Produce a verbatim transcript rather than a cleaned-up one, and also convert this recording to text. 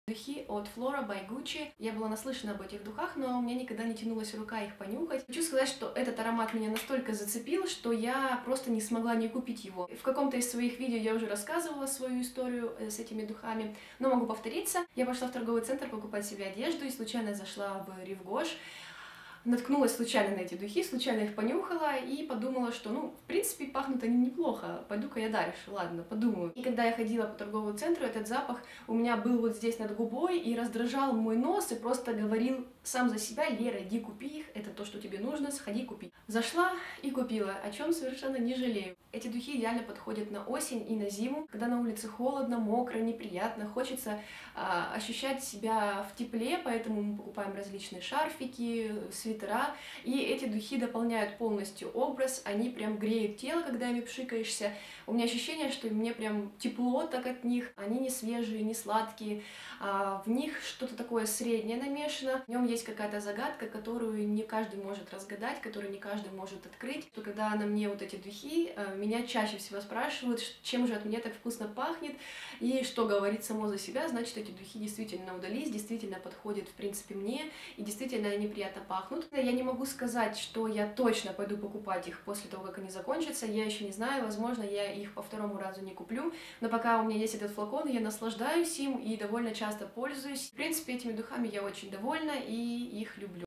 Духи от Flora by Gucci. Я была наслышана об этих духах, но у меня никогда не тянулась рука их понюхать. Хочу сказать, что этот аромат меня настолько зацепил, что я просто не смогла не купить его. В каком-то из своих видео я уже рассказывала свою историю с этими духами, но могу повториться. Я пошла в торговый центр покупать себе одежду и случайно зашла в Rive Gauche. Наткнулась случайно на эти духи, случайно их понюхала и подумала, что, ну, в принципе, пахнут они неплохо, пойду-ка я дальше, ладно, подумаю. И когда я ходила по торговому центру, этот запах у меня был вот здесь над губой и раздражал мой нос, и просто говорил сам за себя: Лера, иди купи их, это то, что тебе нужно, сходи купи. Зашла и купила, о чем совершенно не жалею. Эти духи идеально подходят на осень и на зиму, когда на улице холодно, мокро, неприятно, хочется а, ощущать себя в тепле, поэтому мы покупаем различные шарфики, свитера, и эти духи дополняют полностью образ, они прям греют тело, когда ими пшикаешься. У меня ощущение, что мне прям тепло так от них, они не свежие, не сладкие, а в них что-то такое среднее намешано, в нем есть какая-то загадка, которую не каждый может разгадать, которую не каждый может открыть. То когда на мне вот эти духи, меня чаще всего спрашивают, чем же от меня так вкусно пахнет, и что говорит само за себя, значит, эти духи действительно удались, действительно подходят, в принципе, мне, и действительно они приятно пахнут. Я не могу сказать, что я точно пойду покупать их после того, как они закончатся, я еще не знаю, возможно, я их по второму разу не куплю, но пока у меня есть этот флакон, я наслаждаюсь им и довольно часто пользуюсь. В принципе, этими духами я очень довольна и их люблю.